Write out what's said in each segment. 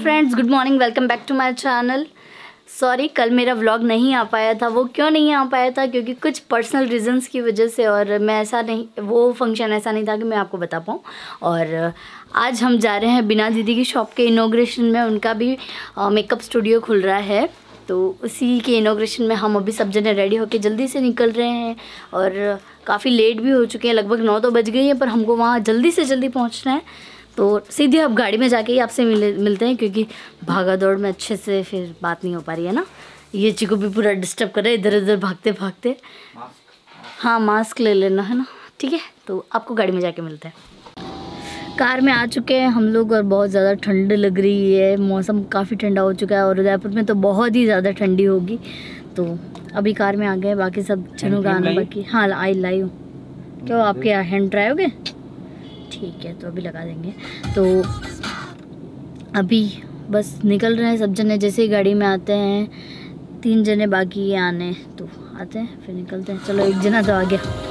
Friends, good morning, welcome back to my channel. Sorry कल मेरा vlog नहीं आ पाया था। वो क्यों नहीं आ पाया था? क्योंकि कुछ पर्सनल रीजंस की वजह से, और मैं ऐसा नहीं, वो फंक्शन ऐसा नहीं था कि मैं आपको बता पाऊँ। और आज हम जा रहे हैं बिना दीदी की शॉप के इनॉग्रेशन में। उनका भी मेकअप स्टूडियो खुल रहा है, तो उसी के इनॉग्रेशन में हम अभी सब जने रेडी होके जल्दी से निकल रहे हैं। और काफ़ी लेट भी हो चुके हैं, लगभग 9 तो बज गई हैं, पर हमको वहाँ जल्दी से जल्दी पहुँचना है। तो सीधे अब गाड़ी में जाके ही आपसे मिलते हैं, क्योंकि भागा दौड़ में अच्छे से फिर बात नहीं हो पा रही है ना। ये चिको भी पूरा डिस्टर्ब कर रहे हैं इधर उधर भागते भागते। हाँ, मास्क ले लेना है ना, ठीक है। तो आपको गाड़ी में जाके मिलते हैं। कार में आ चुके हैं हम लोग और बहुत ज़्यादा ठंड लग रही है। मौसम काफ़ी ठंडा हो चुका है और उदयपुर में तो बहुत ही ज़्यादा ठंडी होगी। तो अभी कार में आ गए, बाकी सब जनों का आना बाकी। हाँ, लाई हूँ। क्यों, आपके हैंड ड्राई हो गए? ठीक है, तो अभी लगा देंगे। तो अभी बस निकल रहे हैं सब जने। जैसे ही गाड़ी में आते हैं, 3 जने बाकी हैं आने, तो आते हैं फिर निकलते हैं। चलो, एक जना तो आ गया।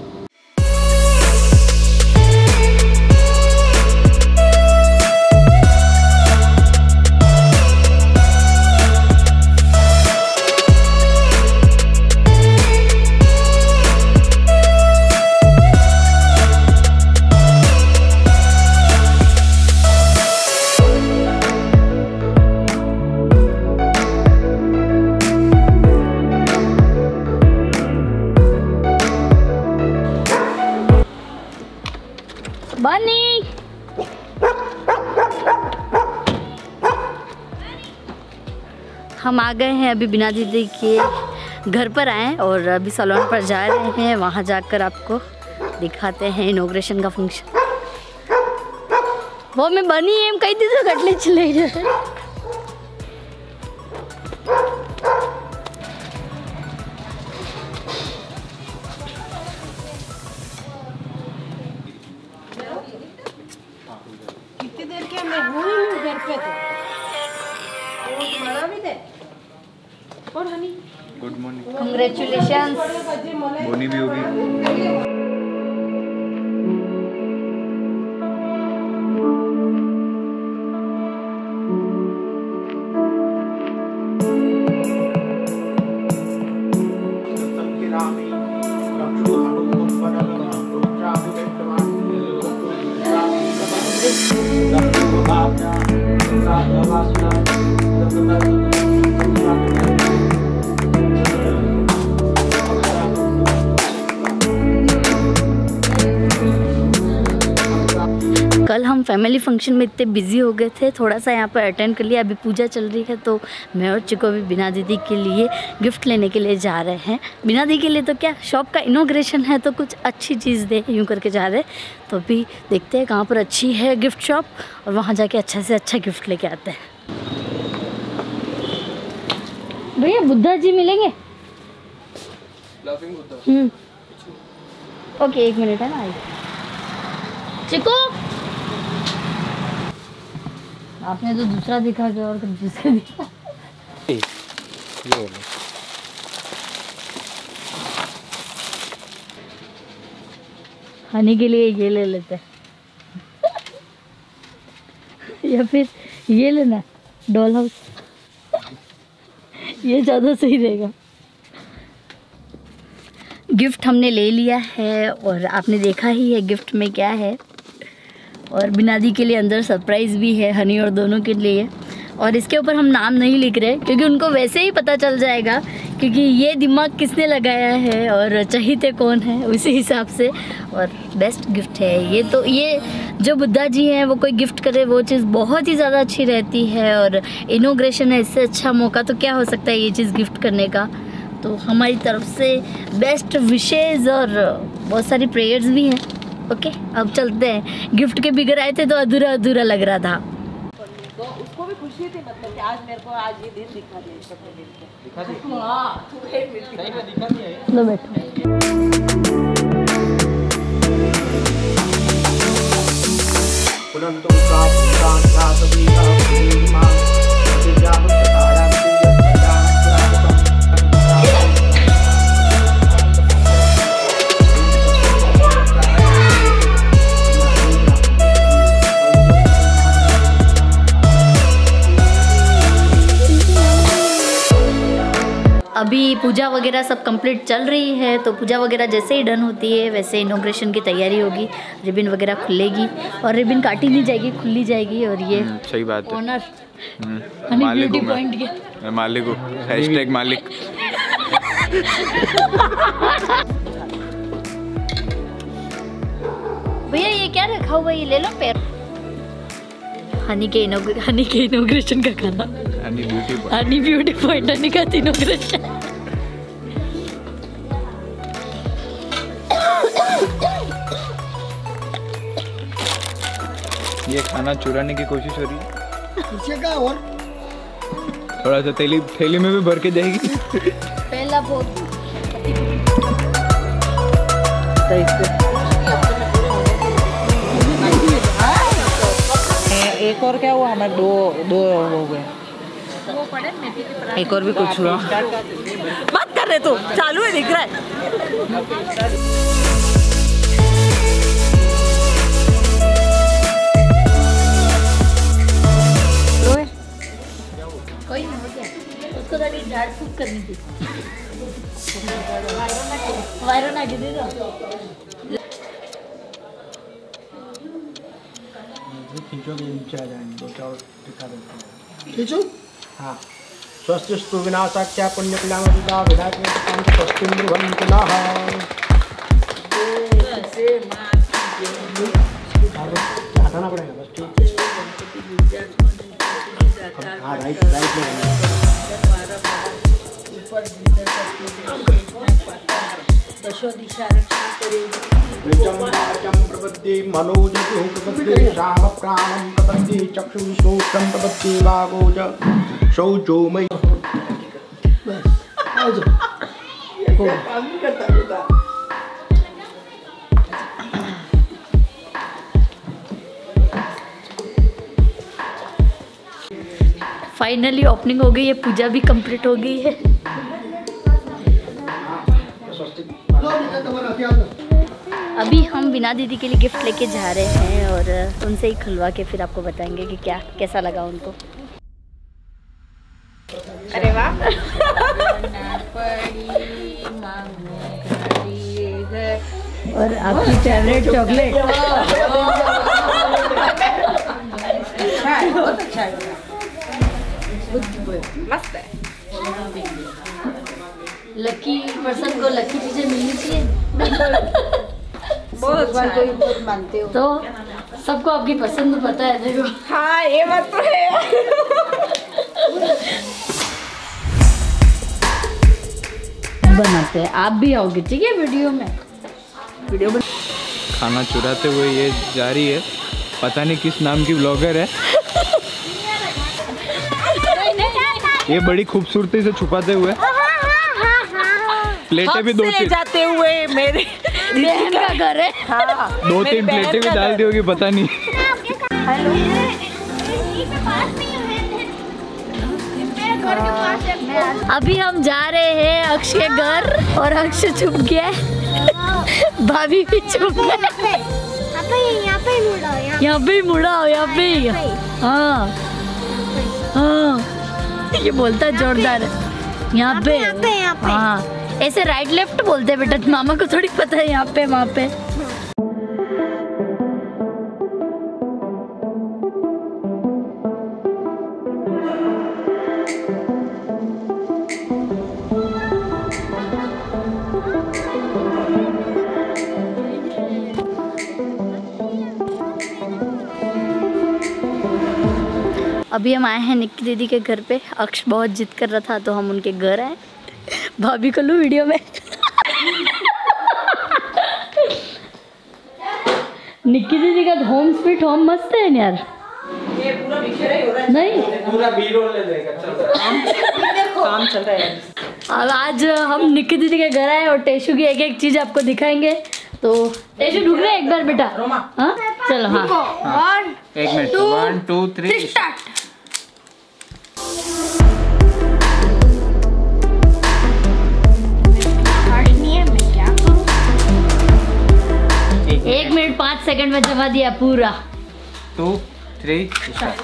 बनी, हम आ गए हैं अभी बिना दीदी के घर पर आए और अभी सैलून पर जा रहे हैं। वहाँ जाकर आपको दिखाते हैं इनॉग्रेशन का फंक्शन। वो मैं बनी है, कई दिन से कटले चले जाए। Good morning, congratulations. बोनी भी होगी। कल हम फैमिली फंक्शन में इतने बिजी हो गए थे, थोड़ा सा यहाँ पर अटेंड कर लिया। अभी पूजा चल रही है, तो मैं और चिको भी बिना दीदी के लिए गिफ्ट लेने के लिए जा रहे हैं। बिना दीदी के लिए तो क्या, शॉप का इनॉग्रेशन है तो कुछ अच्छी चीज़ दे, यूँ करके जा रहे हैं। तो अभी देखते हैं कहाँ पर अच्छी है गिफ्ट शॉप, और वहाँ जाके अच्छा से अच्छा गिफ्ट लेके आते हैं। भैया बुद्धा जी मिलेंगे? ओके, 1 मिनट है ना। चिको, आपने तो दूसरा दिखा गया और दूसरा दिखा। हनी के लिए ये ले लेते हैं या फिर ये लेना, डॉल हाउस। ये ज़्यादा सही रहेगा। गिफ्ट हमने ले लिया है और आपने देखा ही है गिफ्ट में क्या है। और बिना दी के लिए अंदर सरप्राइज़ भी है, हनी और दोनों के लिए। और इसके ऊपर हम नाम नहीं लिख रहे, क्योंकि उनको वैसे ही पता चल जाएगा क्योंकि ये दिमाग किसने लगाया है और चाहते कौन है, उसी हिसाब से। और बेस्ट गिफ्ट है ये। तो ये जो बुद्धा जी हैं, वो कोई गिफ्ट करे वो चीज़ बहुत ही ज़्यादा अच्छी रहती है। और इनॉग्रेशन है, इससे अच्छा मौका तो क्या हो सकता है ये चीज़ गिफ्ट करने का। तो हमारी तरफ से बेस्ट विशेज़ और बहुत सारी प्रेयर्स भी हैं। ओके, अब चलते हैं। गिफ्ट के बिगड़ आए थे तो अधूरा अधूरा लग रहा था। तो उसको भी खुशी थी, मतलब कि आज मेरे को आज ये दिन दिखा दिया, सबने मिलकर दिखा दिया। हाँ, तू एक मिनट नहीं, मैं दिखा दिया है। लो बैठो। अभी पूजा वगैरह सब कंप्लीट चल रही है, तो पूजा वगैरह जैसे ही डन होती है वैसे इनॉग्रेशन की तैयारी होगी, रिबन वगैरह खुलेगी और रिबन काटी नहीं जाएगी, खुली जाएगी। और ये सही बात है। ऑनर मालिक ब्यूटी हूँ पॉइंट के मैं मालिक हूँ, हैशटैग मालिक। भैया ये क्या रखा हुआ है, ये ले लो पैर। हनी के इनॉग्रेशन का खाना, हनी ब्यूटी पॉइंट, हनी का इनॉग्रेशन। ये खाना चुराने की कोशिश हो रही है। का और थोड़ा सा थैली में भी भर के जाएगी। पहला भोग एक और क्या हुआ हमारे? दो हो गए। एक और भी कुछ हुआ। मत कर रहे, तो चालू है, दिख रहा है। कोई नहीं हो गया, उसको थोड़ी झाड़ फूक करनी थी। वायरल ना दे दो। खींचो। हाँ। स्वस्तिस्तु विनाशाख्या पुण्यकल्याणोदिता विनाशमेतकां स्वस्तिन्द्रभन्तिनः। हटाना पड़ेगा बस, ठीक। हाँ, राइट में प्रपद्ये मनोजति प्रपद्ये राम प्राणं प्रपद्ये चक्षुश्रोत्रं प्रपद्ये वागोज शौचोमय। फाइनली ओपनिंग हो गई है, पूजा भी कंप्लीट हो गई है। अभी हम बिना दीदी के लिए गिफ्ट लेके जा रहे हैं और उनसे ही खुलवा के फिर आपको बताएंगे कि क्या कैसा लगा उनको। अरे वाह। और आपकी फेवरेट चॉकलेट। बहुत अच्छा है, मस्त है। लकी पर्सन को लकी चीजें मिलनी चाहिए। बहुत अच्छा है। बहुत मानते हो तो सबको आपकी पसंद पता है, देखो। हाँ, ये बात तो है। बनाते हैं, आप भी आओगे ठीक है वीडियो में। खाना चुराते हुए ये जा रही है, पता नहीं किस नाम की ब्लॉगर है। ये बड़ी खूबसूरती से छुपाते हुए प्लेटें भी दो तीन जाते हुए मेरे बहन का घर है। हाँ, दो तीन प्लेटें भी डाल दी होगी, पता नहीं। अभी हम जा रहे हैं अक्ष के घर और अक्ष छुप गया है। भाभी भी छुप गए। यहाँ पे ही मुड़ा हो, यहाँ पे ही। हाँ हाँ, ये बोलता है जोरदार। यहाँ पे हाँ, ऐसे राइट लेफ्ट बोलते हैं बेटा, मामा को थोड़ी पता है यहाँ पे वहाँ पे। अभी हम आए हैं निक्की दीदी के घर पे। अक्ष बहुत जिद कर रहा था तो हम उनके घर आए। भाभी को लूँ वीडियो में। निक्की दीदी का होम स्वीट होम मस्त है यार। ये पूरा मिक्सर ही हो रहा है। नहीं, पूरा B-roll ले लेगा, चल रहा है। काम चल रहा है। अब आज हम निक्की दीदी के घर आए और टेशु की एक एक चीज आपको दिखाएंगे। तो टेशु ढूंढ रहे एक बार बेटा। हाँ चलो। हाँ 1 मिनट, 1 2 3 स्टार्ट। एक मिनट 5 सेकंड में जमा दिया पूरा। 2 3 स्टार्ट।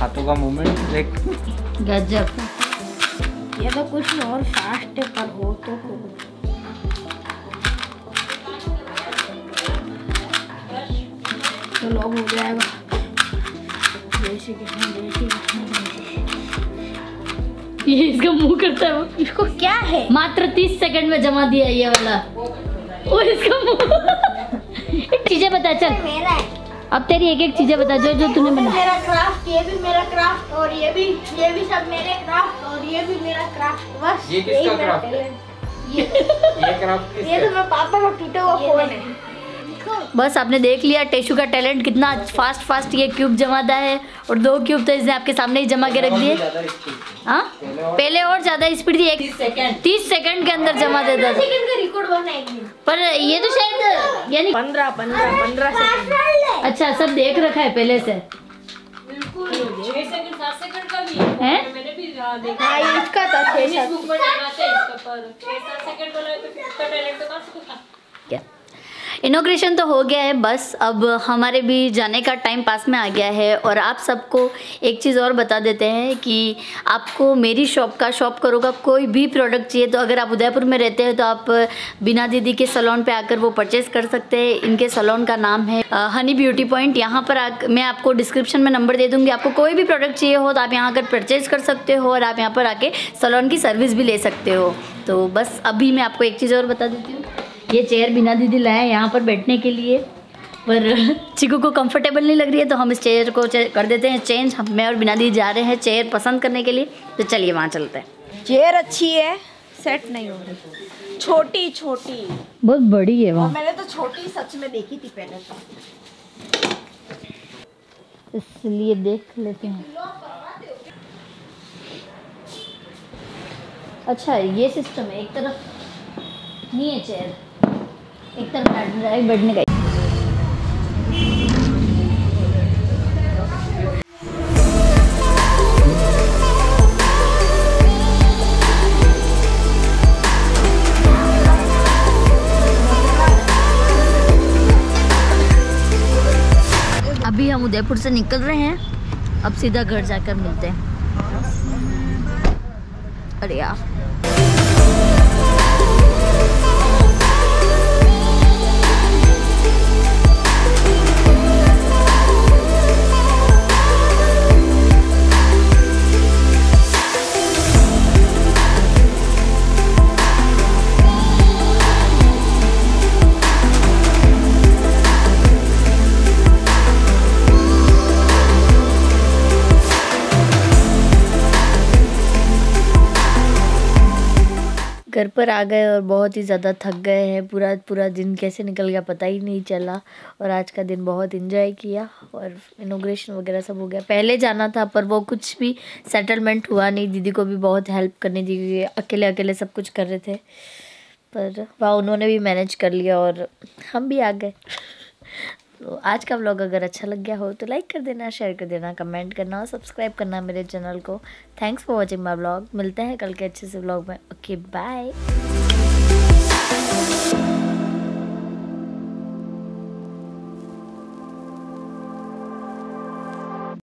हाथों का मूवमेंट देख। गजब। ये तो कुछ और फास्ट पर हो तो लॉग हो जाएगा। ये इसका मुंह करता है वो। इसको क्या है? मात्र 30 सेकंड में जमा दिया ये वाला। वो इसका मुंह। एक चीजें बता चल। मेरा है। अब तेरी एक एक चीजें बता जो तूने बनाया। मेरा क्राफ्ट, ये भी मेरा क्राफ्ट, और ये भी सब मेरे क्राफ्ट, और ये भी मेरा क्राफ्ट। बस ये किसका क्राफ्ट है? ये क्राफ्ट ये तो मेरे पापा का टूटा हुआ फोन है। बस आपने देख लिया टेशु का टैलेंट, कितना फास्ट ये क्यूब जमाता है। और 2 क्यूब तो इसने आपके सामने ही जमा के रख दिए। हाँ, पहले और ज्यादा स्पीड थी। 30 सेकंड के अंदर जमा देता था। सेकंड का रिकॉर्ड बना है। पर ये तो शायद यानी 15 सेकंड। अच्छा, सब देख रखा है पहले से। 6 सेकंड 7 सेकंड का भी हैं? मैंने भी देखा। हाँ, ये इसका था 6-7। बुक में लगाते हैं इसका, पर 6-7 सेकंड वाला है तो इसका टैलेंट तो कहाँ से होता? इनॉग्रेशन तो हो गया है, बस अब हमारे भी जाने का टाइम पास में आ गया है। और आप सबको एक चीज़ और बता देते हैं कि आपको मेरी शॉप करो का कोई भी प्रोडक्ट चाहिए तो अगर आप उदयपुर में रहते हैं तो आप बीना दीदी के सैलून पे आकर वो परचेज़ कर सकते हैं। इनके सैलून का नाम है हनी ब्यूटी पॉइंट। यहाँ पर मैं आपको डिस्क्रिप्शन में नंबर दे दूँगी। आपको कोई भी प्रोडक्ट चाहिए हो तो आप यहाँ आकर परचेज़ कर सकते हो और आप यहाँ पर आके सैलून की सर्विस भी ले सकते हो। तो बस अभी मैं आपको एक चीज़ और बता देती हूँ। ये चेयर बिना दीदी लाए यहाँ पर बैठने के लिए, पर चिकू को कंफर्टेबल नहीं लग रही है तो हम इस चेयर को कर देते हैं चेंज। मैं और बिना दीदी जा रहे हैं चेयर पसंद करने के लिए, तो चलिए वहाँ चलते हैं। चेयर अच्छी है, सेट नहीं हो रही। छोटी बहुत बड़ी है और वहाँ, मैंने तो छोटी सच में देखी थी पहले तो। इसलिए देख लेते हैं। अच्छा, ये सिस्टम है, एक तरफ नहीं है चेयर, एक तरफ बैठने का। अभी हम उदयपुर से निकल रहे हैं, अब सीधा घर जाकर मिलते हैं। अरे यार, घर पर आ गए और बहुत ही ज़्यादा थक गए हैं। पूरा दिन कैसे निकल गया पता ही नहीं चला। और आज का दिन बहुत एंजॉय किया और इनॉग्रेशन वगैरह सब हो गया। पहले जाना था पर वो कुछ भी सेटलमेंट हुआ नहीं। दीदी को भी बहुत हेल्प करनी थी क्योंकि अकेले सब कुछ कर रहे थे, पर वाह उन्होंने भी मैनेज कर लिया और हम भी आ गए। तो आज का व्लॉग अगर अच्छा लग गया हो तो लाइक कर देना, शेयर कर देना, कमेंट करना और सब्सक्राइब करना मेरे चैनल को। Thanks for watching my vlog. मिलते हैं कल के अच्छे से व्लॉग में। Okay, bye.